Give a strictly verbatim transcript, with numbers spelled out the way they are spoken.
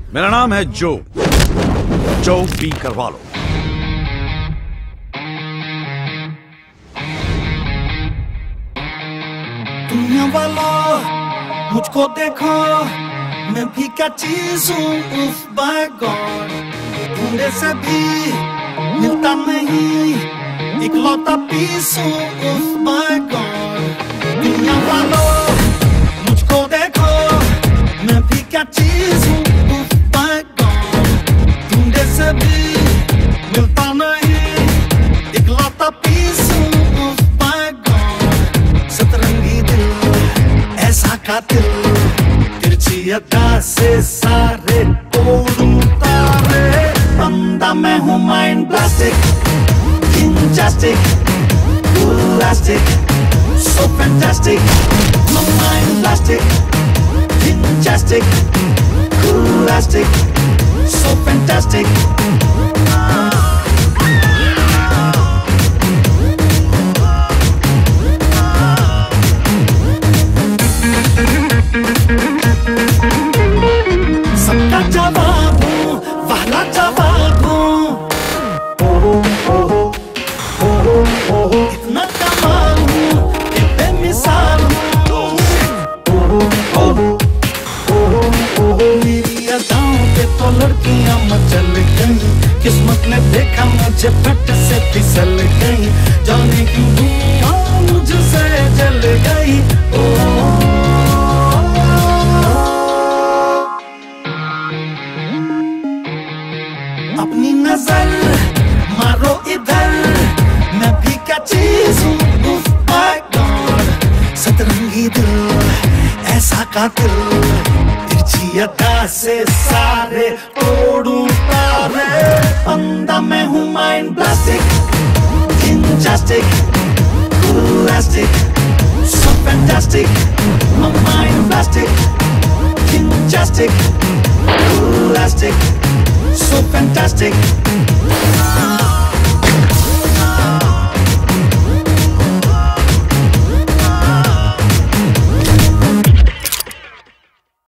मेरा नाम है जो जो भी करवा लो। दुनिया वालों मुझको देखो, मैं भी क्या चीज हूँ, उफ बाय गॉड। ढूंढे से भी मिलता नहीं, इकलौता पीस हूँ, उफ बाय गॉड। दुनिया वालों मुझको देखो, मैं भी क्या चीज हूँ, उफ बाय गॉड। ढूंढे से भी मिलता नहीं, इकलौता पीस हूँ, उफ बाय गॉड। सतरंगी दिल ऐसा कातिल, तिरछी अदा से सारे तोड़ूं तारे। बंदा मैं हूँ mind blastic, injustice, elastic, so fantastic. My mind plastic, injustice, elastic, so fantastic. सबका जवाब हूँ, वाला जवाब हूँ। इतना कमाल हूँ कि बेमिसाल हूँ। मेरी अदाओं पे तो लड़कियां मचल गई, किस्मत ने देखा मुझे फट से फिसल गई। जाने क्यों दुनिया मुझसे जल गई। अपनी नजर मारो इधर, मैं भी क्या चीज हूँ, उफ माय गॉड। सतरंगी दिल ऐसा कातिल, तिरछी अदा से सारे तोड़ूं तारे। बंदा मैं हूँ mind blastic, injustice, elastic, so fantastic. My mind plastic, injustice, elastic, so fantastic.